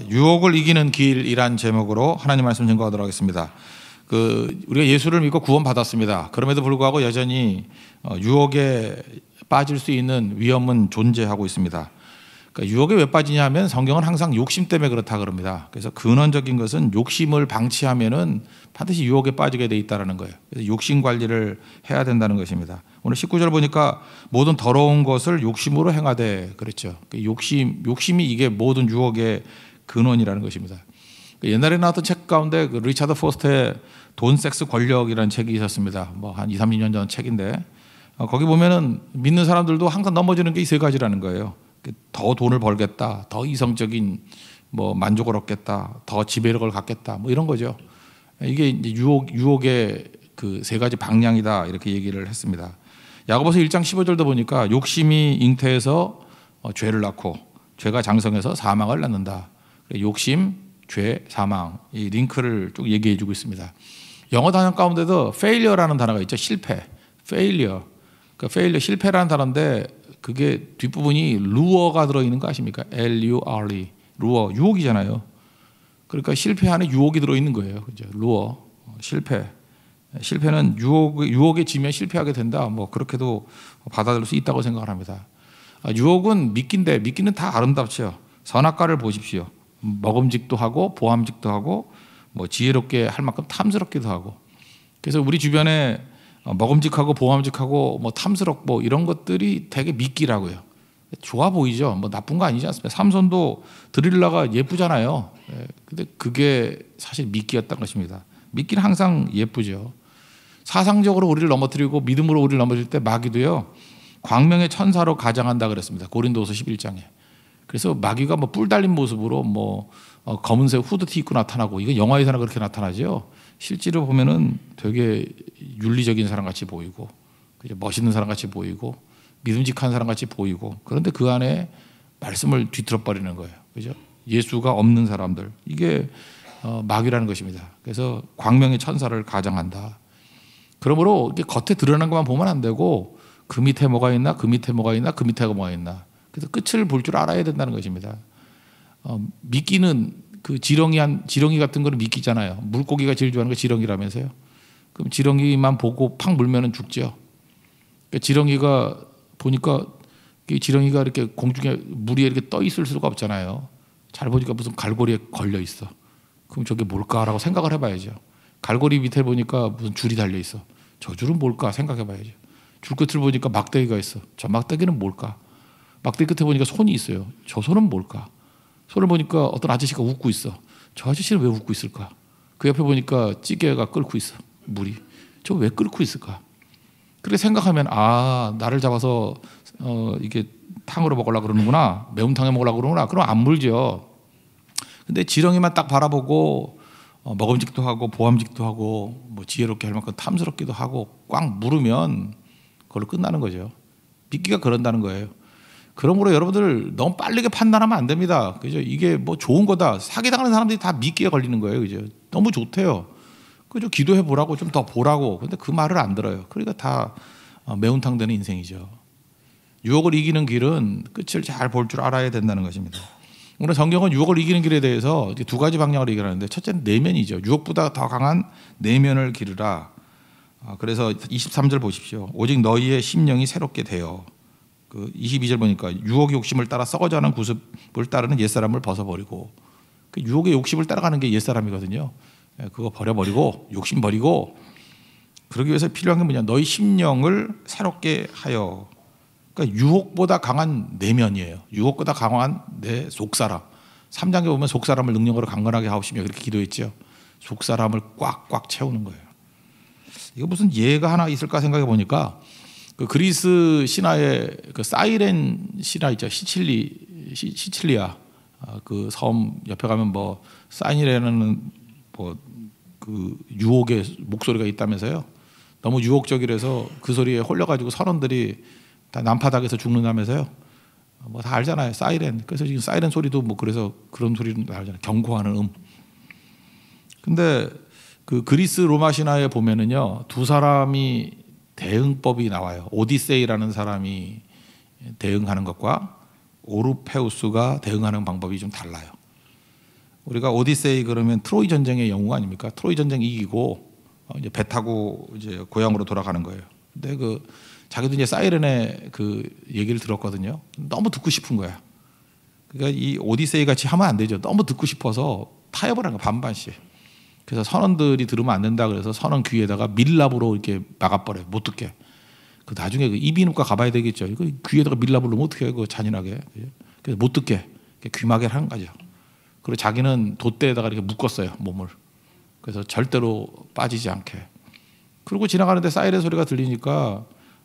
유혹을 이기는 길이란 제목으로 하나님 말씀 증거하도록 하겠습니다. 우리가 예수를 믿고 구원받았습니다. 그럼에도 불구하고 여전히 유혹에 빠질 수 있는 위험은 존재하고 있습니다. 그러니까 유혹에 왜 빠지냐면 성경은 항상 욕심 때문에 그렇다 그럽니다. 그래서 근원적인 것은 욕심을 방치하면은 반드시 유혹에 빠지게 돼 있다는 거예요. 그래서 욕심 관리를 해야 된다는 것입니다. 오늘 19절 보니까 모든 더러운 것을 욕심으로 행하되 그랬죠. 욕심이 이게 모든 유혹의 근원이라는 것입니다. 옛날에 나왔던 책 가운데 리차드 포스터의 돈, 섹스, 권력이라는 책이 있었습니다. 뭐 한 20, 30년 전 책인데 거기 보면은 믿는 사람들도 항상 넘어지는 게 이 세 가지라는 거예요. 더 돈을 벌겠다, 더 이성적인 뭐 만족을 얻겠다, 더 지배력을 갖겠다, 뭐 이런 거죠. 이게 이제 유혹의 그 세 가지 방향이다 이렇게 얘기를 했습니다. 야고보서 1장 15절도 보니까 욕심이 잉태해서 죄를 낳고 죄가 장성해서 사망을 낳는다. 욕심, 죄, 사망 이 링크를 쭉 얘기해주고 있습니다. 영어 단어 가운데도 failure라는 단어가 있죠. 실패, failure. 그 failure 실패라는 단어인데 그게 뒷부분이 루어가 들어있는 거 아십니까? L-U-R-E 루어 유혹이잖아요. 그러니까 실패 안에 유혹이 들어있는 거예요. 그죠? 루어 실패는 유혹에 지면 실패하게 된다. 뭐 그렇게도 받아들일 수 있다고 생각을 합니다. 유혹은 미끼인데 미끼는 다 아름답죠. 선악과를 보십시오. 먹음직도 하고 보암직도 하고 뭐 지혜롭게 할 만큼 탐스럽기도 하고. 그래서 우리 주변에 먹음직하고 보암직하고 뭐 탐스럽고 이런 것들이 되게 미끼라고요. 좋아 보이죠. 뭐 나쁜 거 아니지 않습니까? 삼손도 드릴라가 예쁘잖아요. 근데 그게 사실 미끼였던 것입니다. 미끼는 항상 예쁘죠. 사상적으로 우리를 넘어뜨리고 믿음으로 우리를 넘어뜨릴 때 마귀도요. 광명의 천사로 가장한다 그랬습니다. 고린도서 11장에. 그래서 마귀가 뭐 뿔 달린 모습으로 뭐 검은색 후드티 입고 나타나고 이거 영화에서나 그렇게 나타나죠. 실제로 보면은 되게 윤리적인 사람 같이 보이고 멋있는 사람 같이 보이고 믿음직한 사람 같이 보이고 그런데 그 안에 말씀을 뒤틀어 버리는 거예요. 그죠? 예수가 없는 사람들 이게 마귀라는 것입니다. 그래서 광명의 천사를 가장한다. 그러므로 이게 겉에 드러난 것만 보면 안 되고 그 밑에 뭐가 있나 그 밑에 뭐가 있나 그 밑에 뭐가 있나 그래서 끝을 볼 줄 알아야 된다는 것입니다. 미끼는 그 지렁이 같은 거는 미끼잖아요. 물고기가 제일 좋아하는 거 지렁이라면서요. 그럼 지렁이만 보고 팍 물면은 죽죠. 그러니까 지렁이가 보니까 지렁이가 이렇게 공중에 물 위에 이렇게 떠 있을 수가 없잖아요. 잘 보니까 무슨 갈고리에 걸려 있어. 그럼 저게 뭘까라고 생각을 해봐야죠. 갈고리 밑에 보니까 무슨 줄이 달려 있어. 저 줄은 뭘까 생각해봐야죠. 줄 끝을 보니까 막대기가 있어. 저 막대기는 뭘까? 막대기 끝에 보니까 손이 있어요. 저 손은 뭘까? 손을 보니까 어떤 아저씨가 웃고 있어. 저 아저씨는 왜 웃고 있을까? 그 옆에 보니까 찌개가 끓고 있어. 물이. 저 왜 끓고 있을까? 그렇게 생각하면 나를 잡아서 이게 탕으로 먹으려고 그러는구나. 매운탕에 먹으려고 그러는구나. 그럼 안 물죠. 근데 지렁이만 딱 바라보고 먹음직도 하고 보암직도 하고 뭐 지혜롭게 할 만큼 탐스럽기도 하고 꽉 물으면 그걸로 끝나는 거죠. 미끼가 그런다는 거예요. 그러므로 여러분들 너무 빠르게 판단하면 안 됩니다. 그죠? 이게 뭐 좋은 거다. 사기당하는 사람들이 다 미끼에 걸리는 거예요. 그죠? 너무 좋대요. 그죠? 기도해 보라고 좀 더 보라고. 근데 그 말을 안 들어요. 그러니까 다 매운탕 되는 인생이죠. 유혹을 이기는 길은 끝을 잘 볼 줄 알아야 된다는 것입니다. 오늘 성경은 유혹을 이기는 길에 대해서 두 가지 방향으로 얘기하는데 첫째는 내면이죠. 유혹보다 더 강한 내면을 기르라. 그래서 23절 보십시오. 오직 너희의 심령이 새롭게 되어. 그 22절 보니까 유혹의 욕심을 따라 썩어져가는 구습을 따르는 옛사람을 벗어버리고 그 유혹의 욕심을 따라가는 게 옛사람이거든요. 그거 버려버리고 욕심 버리고 그러기 위해서 필요한 게 뭐냐 너희 심령을 새롭게 하여 그러니까 유혹보다 강한 내면이에요. 유혹보다 강한 내 속사람 3장에 보면 속사람을 능력으로 강건하게 하옵시며 그렇게 기도했죠. 속사람을 꽉꽉 채우는 거예요. 이거 무슨 예가 하나 있을까 생각해 보니까 그 그리스 신화의 그 사이렌 신화 있죠. 시칠리아 그 섬 옆에 가면 뭐 사이렌은 뭐 그 유혹의 목소리가 있다면서요. 너무 유혹적이라서 그 소리에 홀려가지고 선원들이 다 난파닥에서 죽는다면서요. 뭐 다 알잖아요. 사이렌. 그래서 지금 사이렌 소리도 뭐 그래서 그런 소리도 알잖아요. 경고하는 근데 그 그리스 로마 신화에 보면은요 두 사람이 대응법이 나와요. 오디세이라는 사람이 대응하는 것과 오르페우스가 대응하는 방법이 좀 달라요. 우리가 오디세이 그러면 트로이 전쟁의 영웅 아닙니까? 트로이 전쟁 이기고 이제 배 타고 이제 고향으로 돌아가는 거예요. 근데 그 자기도 이제 사이렌의 그 얘기를 들었거든요. 너무 듣고 싶은 거야. 그러니까 이 오디세이 같이 하면 안 되죠. 너무 듣고 싶어서 타협을 한 거야, 반반씩. 그래서 선원들이 들으면 안 된다 그래서 선원 귀에다가 밀랍으로 이렇게 막아버려요. 못 듣게. 그 나중에 그 이비인후과 가봐야 되겠죠. 이거 귀에다가 밀랍을 넣으면 어떻게 해요? 그 잔인하게. 그래서 못 듣게 귀마개를 하는 거죠. 그리고 자기는 돛대에다가 이렇게 묶었어요, 몸을. 그래서 절대로 빠지지 않게. 그리고 지나가는데 사이렌 소리가 들리니까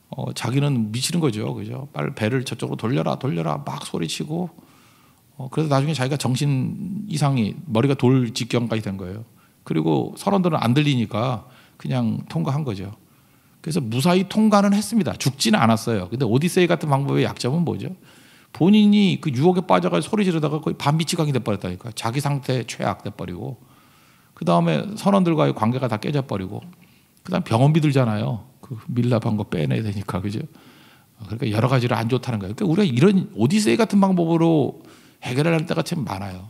자기는 미치는 거죠, 그죠? 빨리 배를 저쪽으로 돌려라, 돌려라 막 소리치고. 그래서 나중에 자기가 정신 이상이 머리가 돌 직경까지 된 거예요. 그리고 선원들은 안 들리니까 그냥 통과한 거죠. 그래서 무사히 통과는 했습니다. 죽지는 않았어요. 근데 오디세이 같은 방법의 약점은 뭐죠? 본인이 그 유혹에 빠져가지고 소리 지르다가 거의 반미치광이 돼버렸다니까. 자기 상태 최악 돼버리고, 그 다음에 선원들과의 관계가 다 깨져버리고, 그 다음 병원비 들잖아요. 그 밀랍한 거 빼내야 되니까, 그죠? 그러니까 여러 가지로 안 좋다는 거예요. 그러니까 우리가 이런 오디세이 같은 방법으로 해결을 할 때가 참 많아요.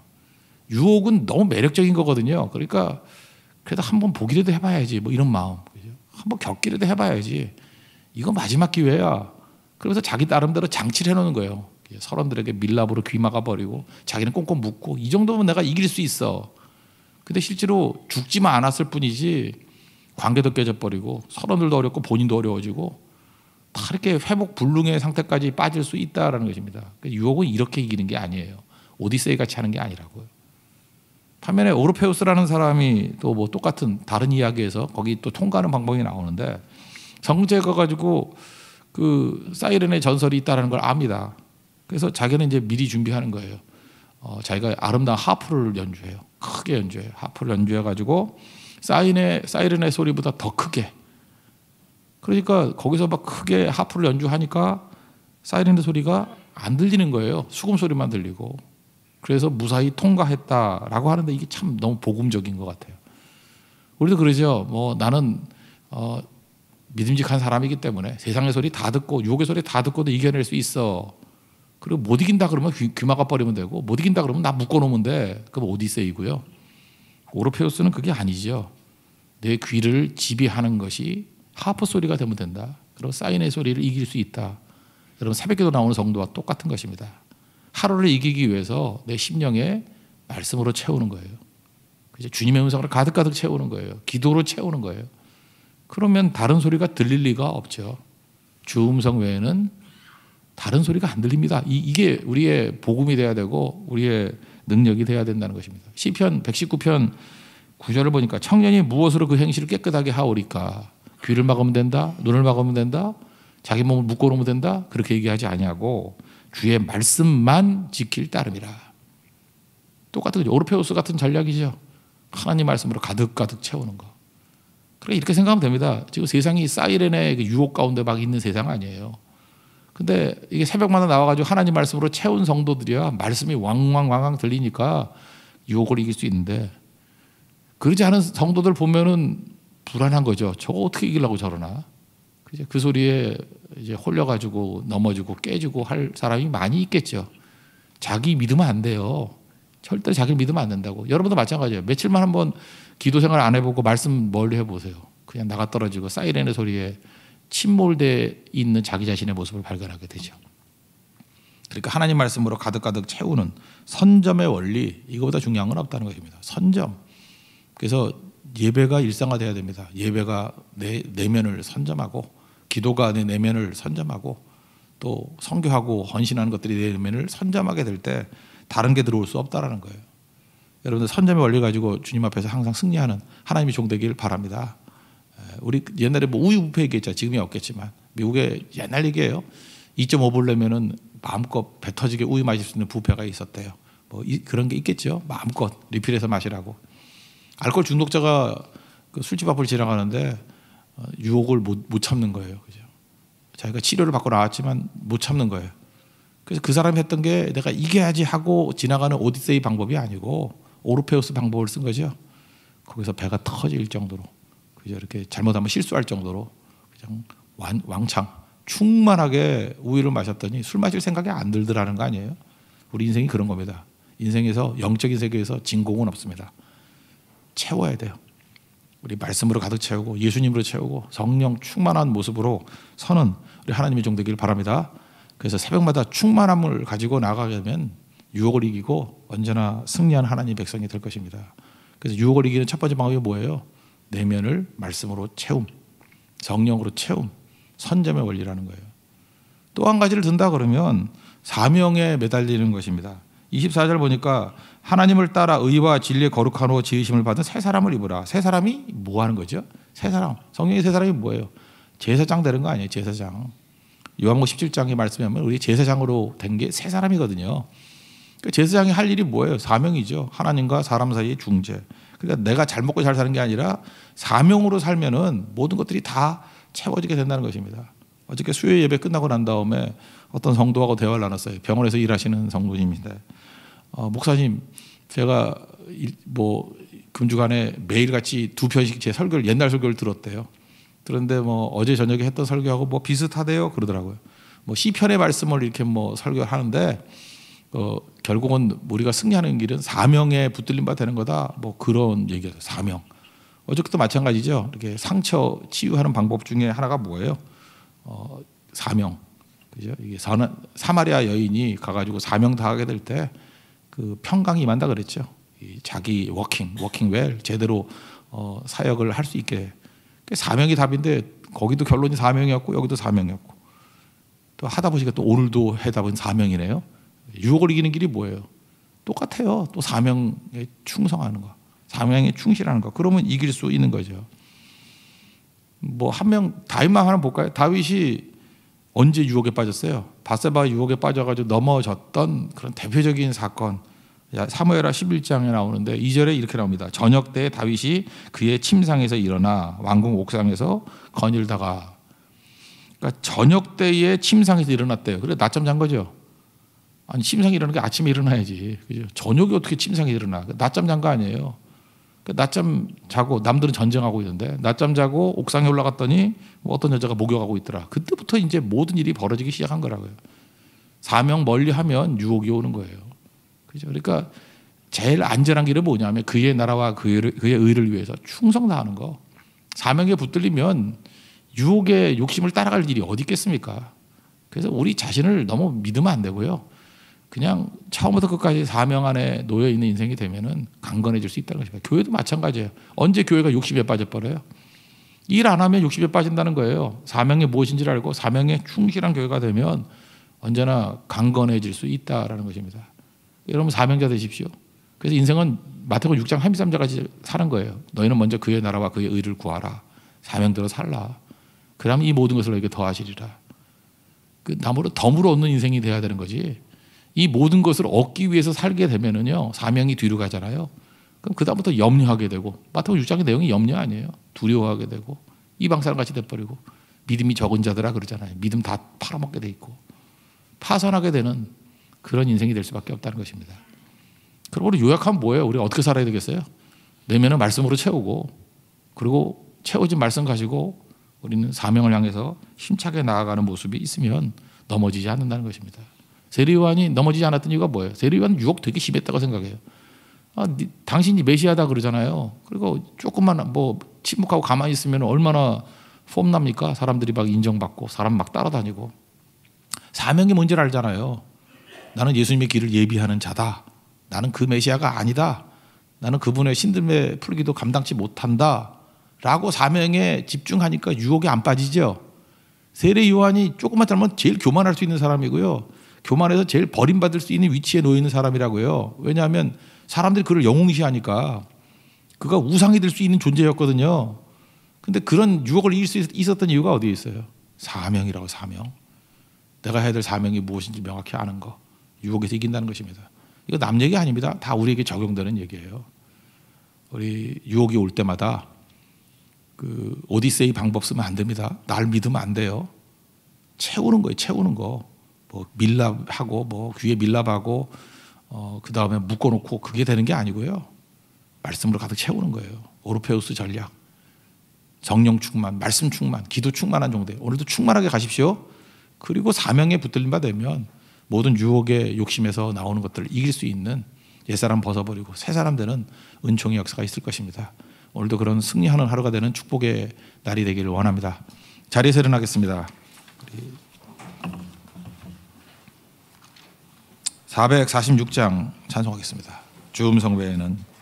유혹은 너무 매력적인 거거든요. 그러니까 그래도 한번 보기라도 해봐야지, 뭐 이런 마음, 그죠? 한번 겪기라도 해봐야지. 이거 마지막 기회야. 그러면서 자기 나름대로 장치를 해놓는 거예요. 선원들에게 밀랍으로 귀 막아버리고 자기는 꽁꽁 묶고, 이 정도면 내가 이길 수 있어. 근데 실제로 죽지만 않았을 뿐이지 관계도 깨져버리고 선원들도 어렵고 본인도 어려워지고 다 이렇게 회복 불능의 상태까지 빠질 수 있다라는 것입니다. 유혹은 이렇게 이기는 게 아니에요. 오디세이 같이 하는 게 아니라고요. 반면에 오르페우스라는 사람이 또 뭐 똑같은 다른 이야기에서 거기 또 통과하는 방법이 나오는데, 정죄가 가지고 그 사이렌의 전설이 있다는 걸 압니다. 그래서 자기는 이제 미리 준비하는 거예요. 자기가 아름다운 하프를 연주해요. 크게 연주해요. 하프를 연주해가지고 사이렌의 소리보다 더 크게. 그러니까 거기서 막 크게 하프를 연주하니까 사이렌의 소리가 안 들리는 거예요. 수금 소리만 들리고. 그래서 무사히 통과했다라고 하는데 이게 참 너무 복음적인 것 같아요. 우리도 그러죠. 뭐 나는 믿음직한 사람이기 때문에 세상의 소리 다 듣고 유혹의 소리 다 듣고도 이겨낼 수 있어. 그리고 못 이긴다 그러면 귀 막아버리면 되고, 못 이긴다 그러면 나 묶어놓으면 돼. 그럼 오디세이고요. 오르페우스는 그게 아니죠. 내 귀를 지배하는 것이 하프 소리가 되면 된다. 그리고 사이렌의 소리를 이길 수 있다. 여러분, 새벽기도 나오는 성도와 똑같은 것입니다. 하루를 이기기 위해서 내 심령에 말씀으로 채우는 거예요. 주님의 음성으로 가득가득 채우는 거예요. 기도로 채우는 거예요. 그러면 다른 소리가 들릴 리가 없죠. 주 음성 외에는 다른 소리가 안 들립니다. 이게 우리의 복음이 돼야 되고 우리의 능력이 돼야 된다는 것입니다. 시편 119편 9절을 보니까 청년이 무엇으로 그 행실을 깨끗하게 하오리까? 귀를 막으면 된다? 눈을 막으면 된다? 자기 몸을 묶어놓으면 된다? 그렇게 얘기하지 아니하고 주의 말씀만 지킬 따름이라. 똑같은 거죠. 오르페우스 같은 전략이죠. 하나님 말씀으로 가득가득 채우는 거. 그러니까 이렇게 생각하면 됩니다. 지금 세상이 사이렌의 유혹 가운데 막 있는 세상 아니에요. 근데 이게 새벽마다 나와가지고 하나님 말씀으로 채운 성도들이야 말씀이 왕왕왕왕 들리니까 유혹을 이길 수 있는데, 그러지 않은 성도들 보면은 불안한 거죠. 저거 어떻게 이기려고 저러나. 그 소리에 이제 홀려가지고 넘어지고 깨지고 할 사람이 많이 있겠죠. 자기 믿으면 안 돼요. 절대 자기 믿으면 안 된다고. 여러분도 마찬가지예요. 며칠만 한번 기도 생활 안 해보고 말씀 멀리 해보세요. 그냥 나가 떨어지고 사이렌의 소리에 침몰돼 있는 자기 자신의 모습을 발견하게 되죠. 그러니까 하나님 말씀으로 가득가득 채우는 선점의 원리, 이거보다 중요한 건 없다는 것입니다. 선점. 그래서 예배가 일상화돼야 됩니다. 예배가 내 내면을 선점하고, 기도가 내 내면을 선점하고, 또 선교하고 헌신하는 것들이 내 내면을 선점하게 될 때 다른 게 들어올 수 없다라는 거예요. 여러분들 선점의 원리 가지고 주님 앞에서 항상 승리하는 하나님의 종 되길 바랍니다. 우리 옛날에 뭐 우유부페 얘기했죠. 지금이 없겠지만 미국에 옛날 얘기예요. 2.5불 내면은 마음껏 배 터지게 우유 마실 수 있는 부페가 있었대요. 뭐 그런 게 있겠죠. 마음껏 리필해서 마시라고. 알코올 중독자가 그 술집 앞을 지나가는데 유혹을 못 참는 거예요. 그죠? 자기가 치료를 받고 나왔지만 못 참는 거예요. 그래서 그 사람이 했던 게 내가 이겨야지 하고 지나가는 오디세이 방법이 아니고 오르페우스 방법을 쓴 거죠. 거기서 배가 터질 정도로, 그죠? 이렇게 잘못하면 실수할 정도로 그냥 왕창 충만하게 우유를 마셨더니 술 마실 생각이 안 들더라는 거 아니에요? 우리 인생이 그런 겁니다. 인생에서 영적인 세계에서 진공은 없습니다. 채워야 돼요. 우리 말씀으로 가득 채우고 예수님으로 채우고 성령 충만한 모습으로 서는 우리 하나님의 종 되길 바랍니다. 그래서 새벽마다 충만함을 가지고 나가게 되면 유혹을 이기고 언제나 승리한 하나님의 백성이 될 것입니다. 그래서 유혹을 이기는 첫 번째 방법이 뭐예요? 내면을 말씀으로 채움, 성령으로 채움, 선점의 원리라는 거예요. 또 한 가지를 든다 그러면 사명에 매달리는 것입니다. 24절 보니까 하나님을 따라 의와 진리의 거룩한 후 지으심을 받은 새 사람을 입으라. 새 사람이 뭐 하는 거죠? 새 사람. 성령의 새 사람이 뭐예요? 제사장 되는 거 아니에요? 제사장. 요한복음 17장의 말씀에 하면 우리 제사장으로 된 게 새 사람이거든요. 그 제사장이 할 일이 뭐예요? 사명이죠. 하나님과 사람 사이의 중재. 그러니까 내가 잘 먹고 잘 사는 게 아니라 사명으로 살면은 모든 것들이 다 채워지게 된다는 것입니다. 어저께 수요 예배 끝나고 난 다음에 어떤 성도하고 대화를 나눴어요. 병원에서 일하시는 성도님인데 목사님, 제가 뭐 금주간에 매일같이 2편씩 제 설교를 옛날 설교를 들었대요. 그런데 뭐 어제 저녁에 했던 설교하고 뭐 비슷하대요 그러더라고요. 뭐 시편의 말씀을 이렇게 뭐 설교하는데 결국은 우리가 승리하는 길은 사명에 붙들린 바 되는 거다. 뭐 그런 얘기예요. 사명. 어저께도 마찬가지죠. 이렇게 상처 치유하는 방법 중에 하나가 뭐예요? 사명. 그죠? 이게 사마리아 여인이 가가지고 사명 다하게 될 때 그 평강이 임한다 그랬죠. 자기 워킹 웰 제대로 사역을 할 수 있게. 사명이 답인데 거기도 결론이 사명이었고 여기도 사명이었고 또 하다 보니까 또 오늘도 해다 보니 사명이네요. 유혹을 이기는 길이 뭐예요? 똑같아요. 또 사명에 충성하는 거, 사명에 충실하는 거. 그러면 이길 수 있는 거죠. 뭐 한 명 다윗만 하나 볼까요? 다윗이 언제 유혹에 빠졌어요? 밧세바가 유혹에 빠져가지고 넘어졌던 그런 대표적인 사건. 사무엘하 11장에 나오는데 2절에 이렇게 나옵니다. 저녁 때 다윗이 그의 침상에서 일어나 왕궁 옥상에서 거닐다가, 그러니까 저녁 때에 침상에서 일어났대요. 그래 낮잠 잔 거죠. 아니 침상에 일어나는 게 아침에 일어나야지. 그죠? 저녁에 어떻게 침상에 일어나? 낮잠 잔 거 아니에요. 낮잠 자고 남들은 전쟁하고 있는데 낮잠 자고 옥상에 올라갔더니 어떤 여자가 목욕하고 있더라. 그때부터 이제 모든 일이 벌어지기 시작한 거라고요. 사명 멀리 하면 유혹이 오는 거예요. 그죠? 그러니까 제일 안전한 길은 뭐냐면 그의 나라와 그의 의를 위해서 충성 다하는 거. 사명에 붙들리면 유혹의 욕심을 따라갈 일이 어디 있겠습니까? 그래서 우리 자신을 너무 믿으면 안 되고요. 그냥 처음부터 끝까지 사명 안에 놓여 있는 인생이 되면은 강건해질 수 있다는 것입니다. 교회도 마찬가지예요. 언제 교회가 욕심에 빠져버려요? 일 안 하면 욕심에 빠진다는 거예요. 사명이 무엇인지를 알고 사명에 충실한 교회가 되면 언제나 강건해질 수 있다라는 것입니다. 여러분 사명자 되십시오. 그래서 인생은 마태복음 6장 33절까지 사는 거예요. 너희는 먼저 그의 나라와 그의 의를 구하라. 사명대로 살라. 그러면 이 모든 것을 너에게 더하시리라. 그 나무로 덤으로 얻는 인생이 돼야 되는 거지. 이 모든 것을 얻기 위해서 살게 되면은요, 사명이 뒤로 가잖아요. 그럼 그다음부터 염려하게 되고, 마태복음 6장의 내용이 염려 아니에요. 두려워하게 되고, 이방 사람 같이 돼버리고, 믿음이 적은 자들아 그러잖아요. 믿음 다 팔아먹게 돼 있고, 파산하게 되는 그런 인생이 될 수밖에 없다는 것입니다. 그럼 우리 요약하면 뭐예요? 우리 어떻게 살아야 되겠어요? 내면은 말씀으로 채우고, 그리고 채워진 말씀 가지고 우리는 사명을 향해서 힘차게 나아가는 모습이 있으면 넘어지지 않는다는 것입니다. 세례요한이 넘어지지 않았던 이유가 뭐예요? 세례요한은 유혹 되게 심했다고 생각해요. 당신이 메시아다 그러잖아요. 그리고 조금만 뭐 침묵하고 가만히 있으면 얼마나 폼납니까? 사람들이 막 인정받고 사람 막 따라다니고. 사명이 뭔지를 알잖아요. 나는 예수님의 길을 예비하는 자다. 나는 그 메시아가 아니다. 나는 그분의 신들매 풀기도 감당치 못한다. 라고 사명에 집중하니까 유혹에 안 빠지죠. 세례 요한이 조금만 잘못하면 제일 교만할 수 있는 사람이고요. 교만해서 제일 버림받을 수 있는 위치에 놓여 있는 사람이라고요. 왜냐하면 사람들이 그를 영웅시하니까 그가 우상이 될 수 있는 존재였거든요. 근데 그런 유혹을 이길 수 있었던 이유가 어디에 있어요? 사명이라고. 사명. 내가 해야 될 사명이 무엇인지 명확히 아는 거. 유혹에서 이긴다는 것입니다. 이거 남 얘기 아닙니다. 다 우리에게 적용되는 얘기예요. 우리 유혹이 올 때마다 그 오디세이 방법 쓰면 안 됩니다. 날 믿으면 안 돼요. 채우는 거예요. 채우는 거. 뭐 밀랍하고 뭐 귀에 밀랍하고 그 다음에 묶어놓고 그게 되는 게 아니고요. 말씀으로 가득 채우는 거예요. 오르페우스 전략. 성령 충만, 말씀 충만, 기도 충만한 정도예요. 오늘도 충만하게 가십시오. 그리고 사명에 붙들린 바 되면 모든 유혹의 욕심에서 나오는 것들을 이길 수 있는 옛사람 벗어버리고 새 사람 되는 은총의 역사가 있을 것입니다. 오늘도 그런 승리하는 하루가 되는 축복의 날이 되기를 원합니다. 자리에서 일어나겠습니다. 446장 찬송하겠습니다. 주 음성 외에는